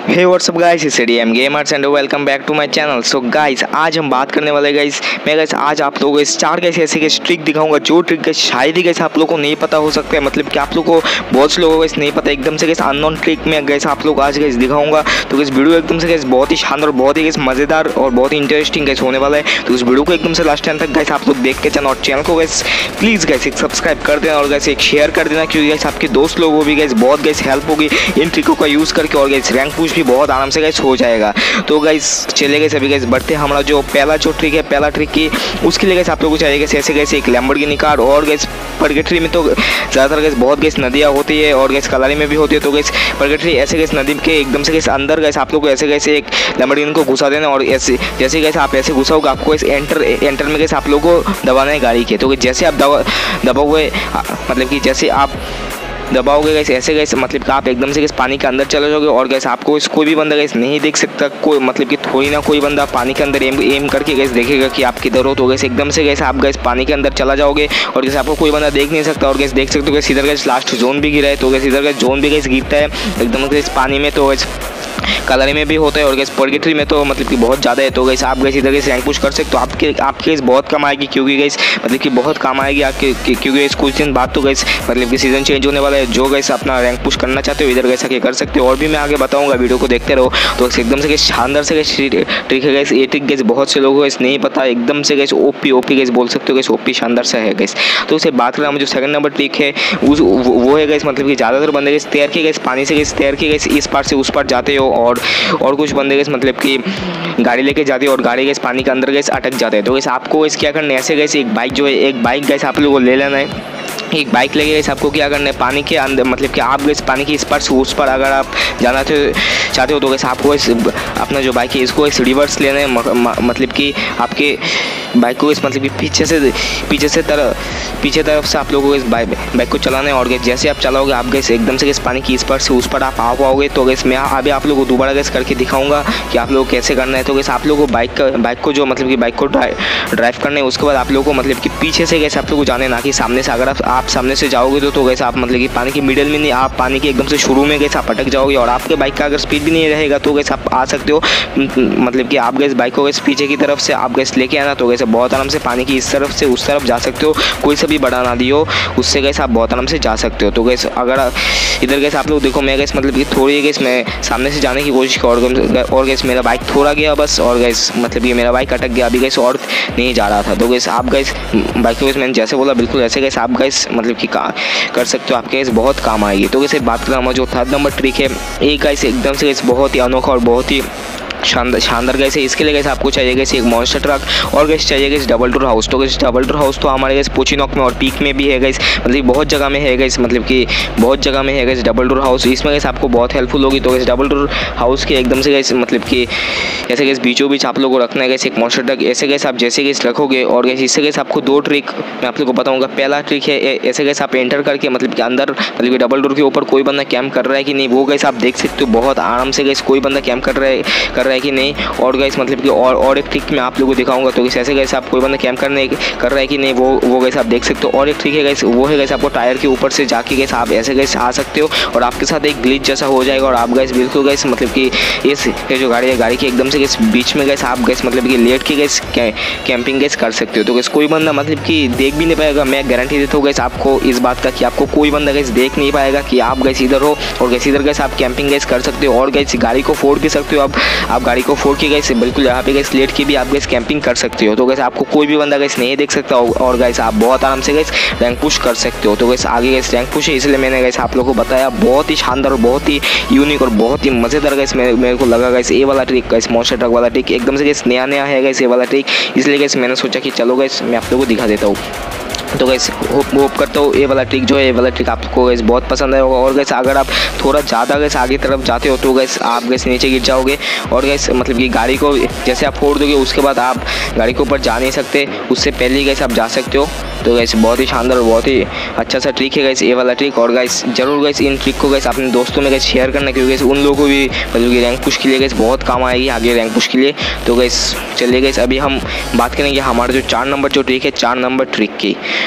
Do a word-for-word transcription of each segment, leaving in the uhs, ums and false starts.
Hey what's up guys, it's ADM gamers and welcome back to my channel. So guys, आज हम बात करने वाले गाइस मैं गाइस आज आप लोगों को इस चार गाइस ऐसे गाइस ट्रिक दिखाऊंगा जो ट्रिक गाइस शायद ही गाइस आप लोगों को नहीं पता हो सकता है। मतलब कि आप लोगों को बहुत से लोगों को गाइस नहीं पता, एकदम से गाइस अननोन ट्रिक में गाइस आप लोग आज गाइस दिखाऊंगा। तो इस वीडियो एकदम से गाइस बहुत ही शानदार, बहुत ही गाइस मजेदार और बहुत ही इंटरेस्टिंग गाइस होने वाला है। तो इस वीडियो को एकदम से लास्ट टाइम तक गाइस आप लोग देख के चैनल और चैनल को गाइस प्लीज गाइस एक सब्सक्राइब कर देना और गाइस एक शेयर कर देना, क्योंकि गाइस आपके दोस्त लोगों को भी गाइस बहुत गाइस हेल्प होगी इन ट्रिकों का यूज करके और गाइस रैंक पुश भी बहुत आराम से गाइस हो जाएगा। तो गाइस चले गए सभी गाइस बढ़ते हैं। हमारा जो पहला जो ट्रिक है, पहला ट्रिक की उसके लिए गाइस आप लोगों को चाहिए ऐसे गाइस एक लैम्बोर्गिनी कार। और गाइस परगेटरी में तो ज़्यादातर गाइस बहुत गाइस नदियाँ होती है और गाइस कलारी में भी होती है। तो गाइस परगेटरी ऐसे गाइस नदी के एकदम से गाइस अंदर गाइस आप लोग को ऐसे गाइस एक लैम्बोर्गिनी को घुसा देना और ऐसे जैसे गाइस आप ऐसे घुसाओगे आपको इस एंटर एंटर में गाइस आप लोगों को दबाना है गाड़ी के। तो जैसे आप दबा दबाओगे मतलब कि जैसे आप दबाओगे गैस ऐसे गैस मतलब कि आप एकदम से गैस पानी के अंदर चले जाओगे और गैस आपको इस कोई भी बंदा गैस नहीं देख सकता। कोई मतलब कि थोड़ी ना कोई बंदा पानी के अंदर एम एम करके गैस देखेगा कि आप किधर हो। तो गैस एकदम से गैस आप गैस पानी के अंदर चला जाओगे और गैस आपको कोई बंदा देख नहीं सकता और गैस देख सकते हो गैस इधर गैस लास्ट जोन भी गिरा है। तो गैस इधर गैस जोन भी गैस गिरता है एकदम गैस पानी में। तो गैस कलरी में भी होता है और गैस परगेटरी में तो मतलब कि बहुत ज़्यादा है। तो गैस आप गैस इधर गैस रैंक पुश कर सकते हो। आपके आपके गैस बहुत कम आएगी, क्योंकि गैस मतलब कि बहुत काम आएगी आपके, क्योंकि गैस कुछ दिन बाद तो गैस मतलब कि सीजन चेंज होने वाला है। जो गैस अपना रैंक पुश करना चाहते हो इधर गैस आके कर सकते हो और भी मैं आगे बताऊंगा, वीडियो को देखते रहो। तो एकदम से गैस शानदार से गैस ट्रिक है गैस। ये ट्रिक गैस बहुत से लोगों को गैस नहीं पता, एकदम से गैस ओपी ओपी गैस बोल सकते हो गैस, ओपी शानदार सा है गैस। तो उसे बात करें हम जो सेकंड नंबर ट्रिक है उस वो है गैस मतलब कि ज़्यादातर बंदे गैस तैर के गैस पानी से गैस तैर के गैस इस पार से उस पार जाते हो और और कुछ बंदे गैस मतलब कि गाड़ी लेके जाते हो और गाड़ी गैस पानी के अंदर गैस अटक जाते हैं। तो गैस आपको गैस क्या करना है, ऐसे गैस एक बाइक जो है एक बाइक गैस आप लोगों को ले लेना है। एक बाइक लगे गैस आपको क्या करना है, पानी के अंदर मतलब कि आप गैस पानी के इस पार से उस पार अगर आप जाना चाहते हो तो गैस आपको इस अपना जो बाइक है इसको इस रिवर्स लेना है। मतलब कि आपके बाइक को इस मतलब कि पीछे से पीछे से तरफ पीछे तरफ से आप लोगों को इस बाइक बाइक को चलाना है और गैस जैसे आप चलाओगे आप गैस एकदम से गैस पानी की इस पार से उस पार आप आ पाओगे। तो गैस मैं अभी आप लोगों को दोबारा गैस करके दिखाऊंगा कि आप लोगों को कैसे करना है। तो गैस आप लोगों को बाइक का बाइक को जो मतलब कि बाइक को ड्राइव करना है, उसके बाद आप लोगों को मतलब कि पीछे से गैस आप लोगों को जाने ना कि सामने से। अगर आप, आप सामने से जाओगे तो, तो गैस आप मतलब कि पानी के मिडिल में नहीं, आप पानी के एकदम से शुरू में गैस आप अटक जाओगे और आपके बाइक का अगर स्पीड भी नहीं रहेगा तो गैस आप आ सकते हो। मतलब कि आप गैस बाइक को गैस पीछे की तरफ से आप गैस लेके आना तो गैस बहुत आराम से पानी की इस तरफ से उस तरफ जा सकते हो। कोई सा भी बड़ा नदी हो उससे गैस आप बहुत आराम से जा सकते हो। तो गैस अगर इधर गैस आप लोग देखो मैं गैस मतलब कि थोड़ी गैस मैं सामने से जाने की कोशिश की और गैस मेरा बाइक थोड़ा गया बस और गैस मतलब कि मेरा बाइक अटक गया, अभी गैस और नहीं जा रहा था। तो गैस आप गैस बाइक को गैस मैंने जैसे बोला बिल्कुल ऐसे गैस आप गैस मतलब कि कर सकते हो, आपके गैस बहुत काम आएगी। तो गैस बात करें हमारा जो थर्ड नंबर ट्रिक है, एक गैस एकदम से गैस बहुत ही अनोखा और बहुत ही शानदार शानदार गैस है। इसके लिए गैस आपको चाहिए गैस एक मॉन्स्टर ट्रक और गैस चाहिए गैस डबल डोर हाउस। तो गैस डबल डोर हाउस तो हमारे गैस पोचिनॉक में और पीक में भी है गैस, मतलब बहुत जगह में है गैस, मतलब कि बहुत जगह में है गैस डबल डोर हाउस। इसमें गैस आपको बहुत हेल्पफुल होगी। तो गैस डबल डोर हाउस के एकदम से गैस मतलब कि ऐसे गैस बीचों बीच आप लोगों को रखना है गैस एक मॉन्स्टर ट्रक। ऐसे गैस आप जैसे गैस रखोगे और गैस इससे गैस आपको दो ट्रिक मैं आप लोग को बताऊँगा। पहला ट्रिक है ऐसे गैस आप एंटर करके मतलब कि अंदर मतलब कि डबल डोर के ऊपर कोई बंदा कैम्प कर रहा है कि नहीं वो गैस आप देख सकते हो बहुत आराम से गैस कोई बंदा कैम्प कर रहा है कर रहा है कि नहीं। और गैस मतलब कि और और एक ट्रिक मैं आप लोगों को दिखाऊंगा। तो ऐसे गैस आप कोई बंदा कैम्प करने कर रहा है कि नहीं वो वो गैस आप देख सकते हो। और एक ट्रिक है गैस वो है गैस आपको टायर के ऊपर से जाके गैस आप ऐसे गैस आ सकते हो और आपके साथ एक ग्लिच जैसा हो जाएगा और आप गैस बिल्कुल गैस मतलब कि इस ये जो गाड़ी है गाड़ी के एकदम से गैस बीच में गैस आप गैस मतलब कि लेट के गैस कैंपिंग गैस कर सकते हो। तो गैस कोई बंदा मतलब कि देख भी नहीं पाएगा। मैं गारंटी देता हूँ गैस आपको इस बात का कि आपको कोई बंदा गैस देख नहीं पाएगा कि आप गैस इधर हो और गैस इधर गैस आप कैंपिंग गैस कर सकते हो और गैस गाड़ी को फोड़ भी सकते हो। आप आप गाड़ी को फोड़ के गैस बिल्कुल यहाँ पे गैस लेट की भी आप गैस कैंपिंग कर सकते हो। तो गैस आपको कोई भी बंदा गैस नहीं देख सकता और गैस आप बहुत आराम से गैस रैंक पुश कर सकते हो। तो गैस आगे गैस रैंक पुश है इसलिए मैंने गैस आप लोगों को बताया। बहुत ही शानदार और बहुत ही यूनिक और बहुत ही मज़ेदार गैस मेरे को लगा गैस ये वाला ट्रिक गैस मॉन्स्टर ट्रक वाला ट्रिक एकदम से गैस नया नया है गैस ये वाला ट्रिक, इसलिए गैस मैंने सोचा कि चलो गैस मैं आप लोगों को दिखा देता हूँ। तो गैस होप होप करता हूँ ये वाला ट्रिक जो है ये वाला ट्रिक आपको गैस बहुत पसंद आया होगा। और गैस अगर आप थोड़ा ज़्यादा गैस आगे तरफ जाते हो तो गैस आप गैस नीचे गिर जाओगे और गैस मतलब कि गाड़ी को जैसे आप फोड़ दोगे उसके बाद आप गाड़ी के ऊपर जा नहीं सकते, उससे पहले ही गैस आप जा सकते हो। तो गैस बहुत ही शानदार बहुत ही अच्छा सा ट्रिक है गैस ये वाला ट्रिक। और गैस जरूर गैस इन ट्रिक को गैस अपने दोस्तों में गैस शेयर करना, क्योंकि गैस उन लोगों को भी मतलब कि रैंक पुश के लिए गैस बहुत काम आएगी आगे रैंक पुश के लिए। तो गैस चलिए गैस अभी हम बात करेंगे हमारा जो चार नंबर जो ट्रिक है चार नंबर ट्रिक की।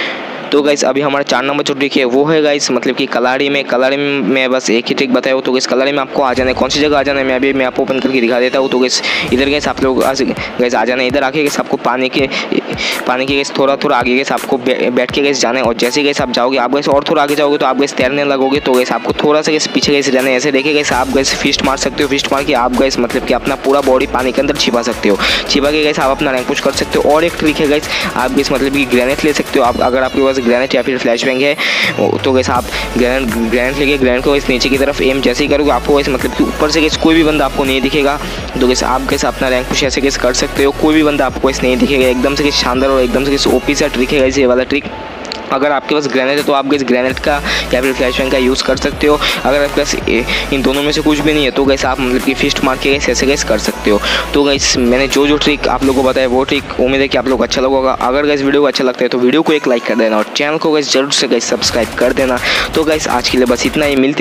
तो गाइस अभी हमारा चार नंबर जो ट्रिक है वो है गाइस मतलब कि कलाड़ी में कलाड़ी में बस एक ही ट्रिक बताया हो। तो गाइस कलाड़ी में आपको आ जाना है, कौन सी जगह आ जाना है मैं अभी मैं आपको ओपन करके दिखा देता हूँ। तो गाइस इधर गाइस आप लोग गाइस आ जाना है, इधर आके गाइस आपको पानी के पानी के गाइस थोड़ा थोड़ा आगे गाइस आपको बैठ के गाइस जाना है। और जैसे गाइस आप जाओगे आप गाइस और थोड़ा आगे जाओगे तो आप गाइस तैरने लगोगे। तो गाइस आपको थोड़ा सा गाइस पीछे गाइस रहना है। ऐसे देखिए गाइस आप गाइस फिस्ट मार सकते हो, फिस्ट मार के आप गाइस मतलब कि अपना पूरा बॉडी पानी के अंदर छिपा सकते हो, छिपा के गाइस आप अपना रैंक पुश कर सकते हो। और एक ट्रिक है गाइस आप गाइस मतलब कि ग्रेनेड ले सकते हो। आप अगर आपके पास ग्रेनेड या फिर फ्लैश बैंग है तो गाइस आप ग्रेनेड ग्रेनेड लेके ग्रेनेड को इस नीचे की तरफ एम जैसे ही करोगे आपको गाइस मतलब कि ऊपर से गाइस कोई भी बंदा आपको नहीं दिखेगा। तो गाइस आप गाइस अपना रैंक पुश ऐसे गाइस कर सकते हो, कोई भी बंदा आपको गाइस नहीं दिखेगा। एकदम से गाइस शानदार और एकदम से गाइस ओपी सा ट्रिक है गाइस ये वाला ट्रिक। अगर आपके पास ग्रेनेड है तो आप गाइस ग्रेनेड का या फिर फ्लैश बैंग का यूज़ कर सकते हो। अगर आपके पास इन दोनों में से कुछ भी नहीं है तो गाइस आप मतलब कि फिस्ट मार के गाइस ऐसे गाइस कर सकते हो। तो गाइस मैंने जो जो ट्रिक आप लोगों को बताया वो ट्रिक उम्मीद है कि आप लोग अच्छा लगेगा। अगर गाइस वीडियो को अच्छा लगता है तो वीडियो को एक लाइक कर देना और चैनल को गाइस जरूर से गाइस सब्सक्राइब कर देना। तो गाइस आज के लिए बस इतना ही, मिलते